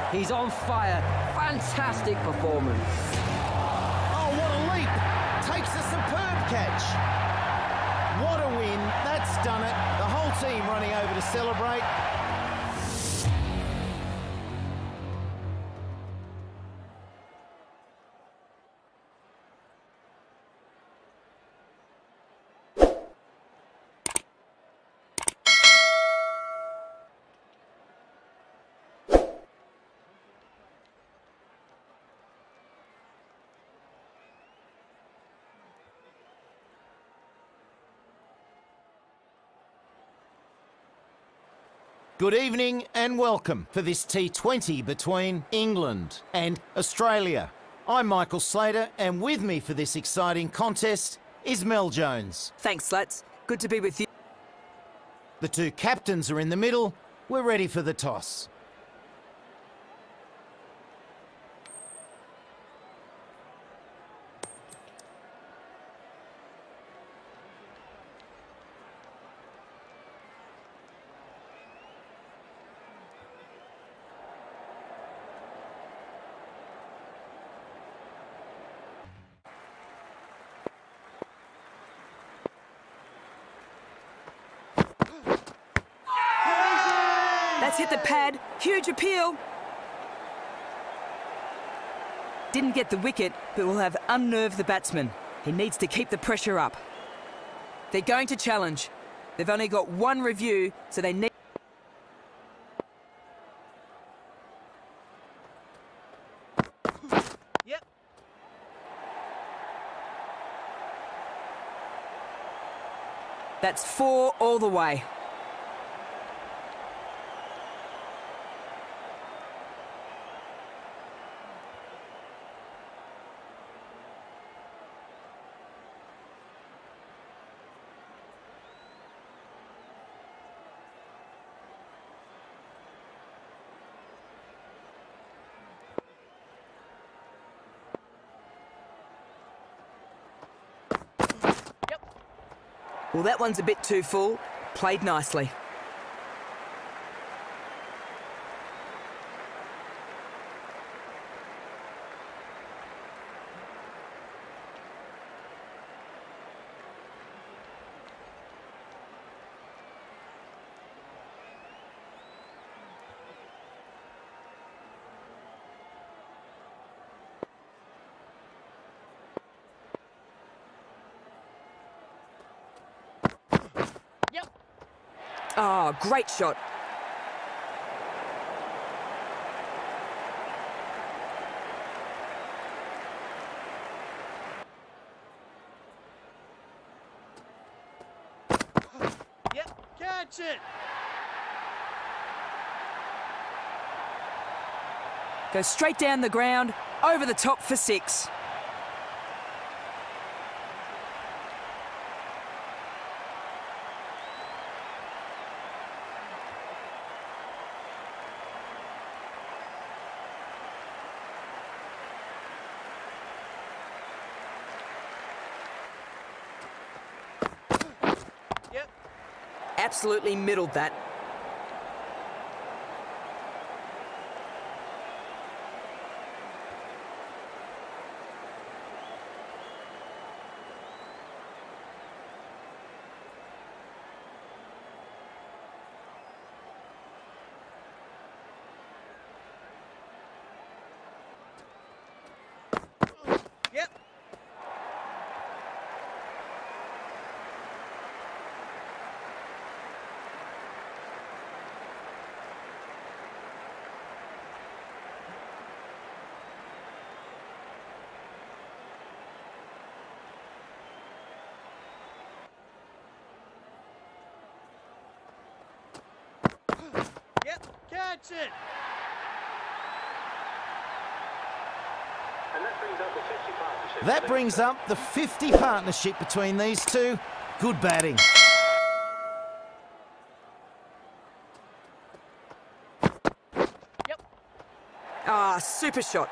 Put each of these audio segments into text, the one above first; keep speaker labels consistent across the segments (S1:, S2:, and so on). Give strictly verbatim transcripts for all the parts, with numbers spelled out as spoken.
S1: He's on fire. Fantastic performance.
S2: Oh, what a leap. Takes a superb catch. What a win. That's done it. The whole team running over to celebrate. Good evening and welcome for this T twenty between England and Australia. I'm Michael Slater, and with me for this exciting contest is Mel Jones.
S3: Thanks, Slats. Good to be with you.
S2: The two captains are in the middle. We're ready for the toss.
S3: That's hit the pad. Huge appeal. Didn't get the wicket, but will have unnerved the batsman. He needs to keep the pressure up. They're going to challenge. They've only got one review, so they need...
S2: Yep.
S3: That's four all the way. Well, that one's a bit too full. Played nicely. Oh, great shot.
S2: Yep, catch it.
S3: Goes straight down the ground, over the top for six. Absolutely middled that.
S2: Yep. Yep, catch it.
S4: And that brings up the fifty partnership.
S2: That brings up the fifty partnership between these two. Good batting.
S3: Yep. Ah, super shot.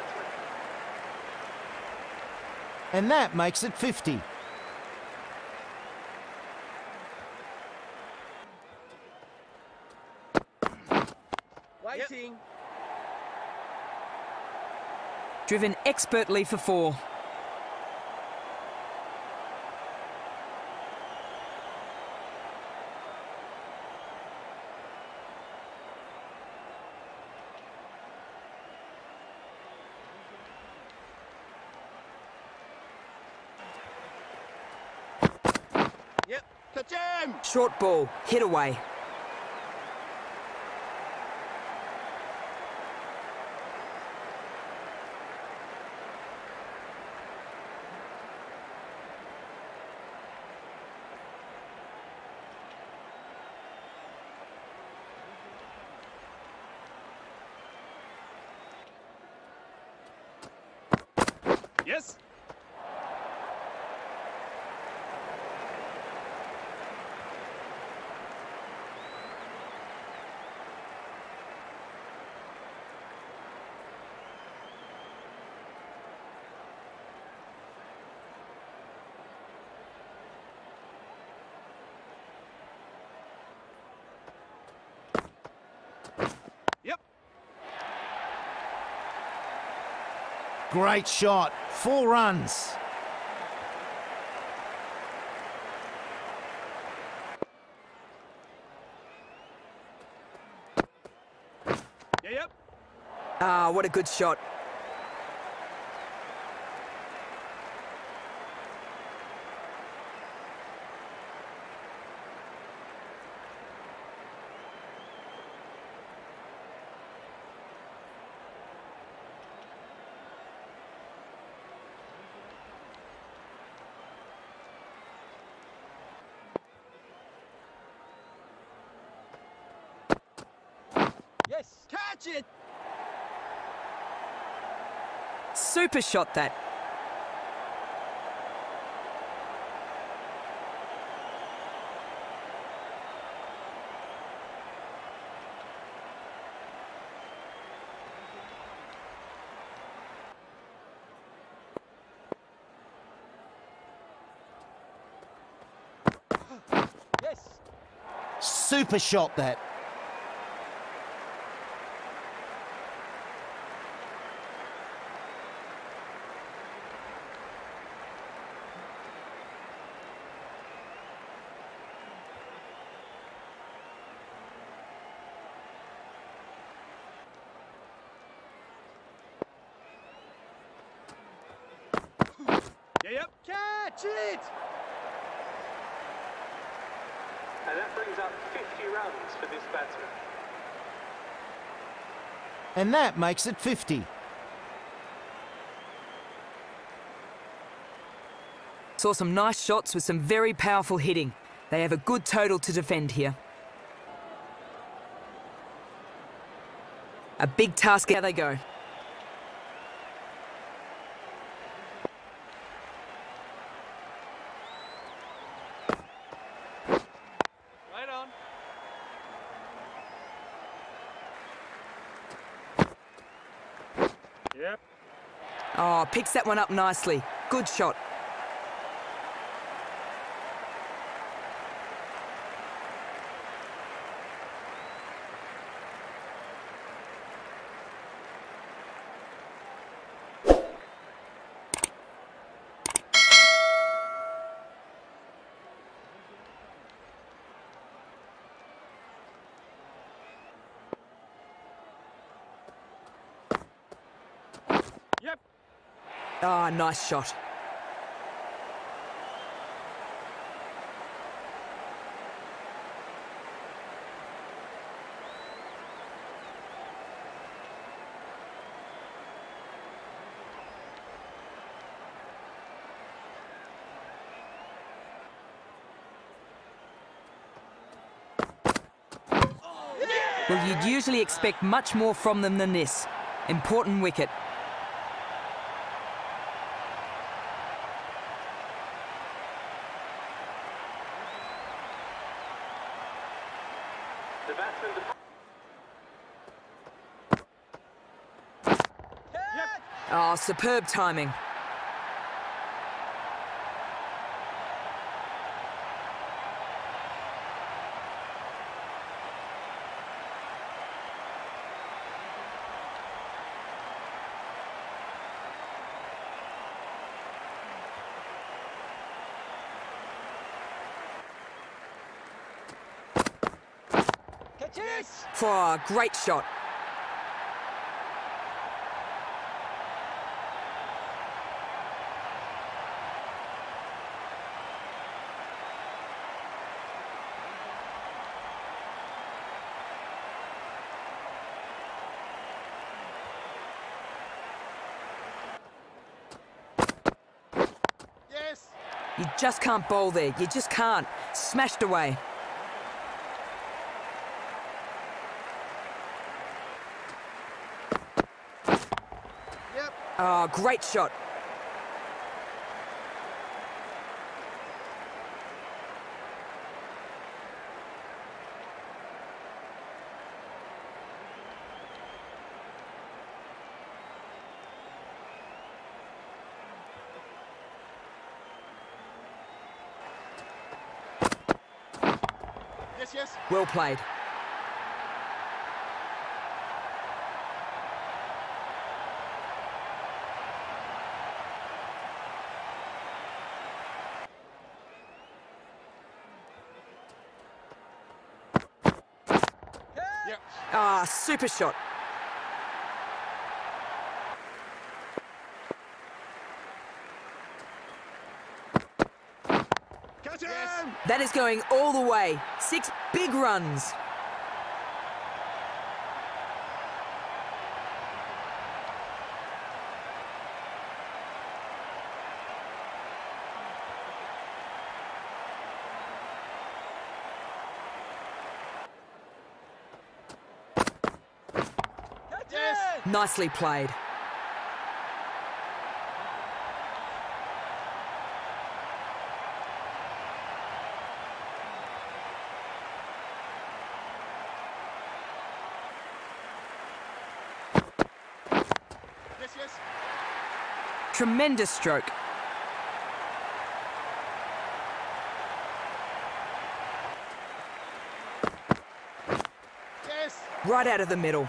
S4: batsman.
S2: And that makes it fifty.
S4: Waiting.
S3: Driven expertly for four.
S4: Yep. Catch him.
S3: Short ball, hit away.
S4: Yes. Yep.
S2: Great shot. Four runs.
S4: Yeah, yep.
S3: Ah, what a good shot.
S4: Yes. Catch it.
S3: Super shot that.
S4: Yes.
S2: Super shot that.
S4: Yeah, yep. Catch it. And that brings up fifty runs for this batsman.
S2: And that makes it fifty.
S3: Saw some nice shots with some very powerful hitting. They have a good total to defend here. A big task. How they go.
S4: Right on. Yep.
S3: Oh, picks that one up nicely. Good shot.
S4: Yep.
S3: Ah, nice shot. Well, you'd usually expect much more from them than this. Important wicket.
S4: The batsman. Yep.
S3: Oh, superb timing.
S4: Yes.
S3: Oh, great shot.
S4: Yes.
S3: You just can't bowl there. You just can't. Smashed away.
S4: Yep.
S3: Oh, great shot.
S4: Yes, yes.
S3: Well played.
S4: Yep.
S3: Ah, super shot.
S4: Catch him!
S3: That is going all the way. Six big runs.
S4: Yes.
S3: Nicely played.
S4: Yes, yes.
S3: Tremendous stroke.
S4: Yes.
S3: Right out of the middle.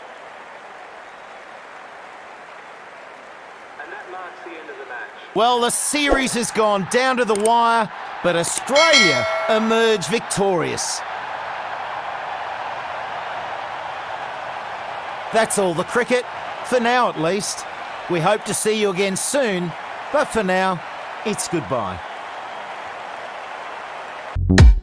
S4: And that marks the end of the match.
S2: Well, the series has gone down to the wire, but Australia emerge victorious. That's all the cricket, for now at least. We hope to see you again soon, but for now, it's goodbye.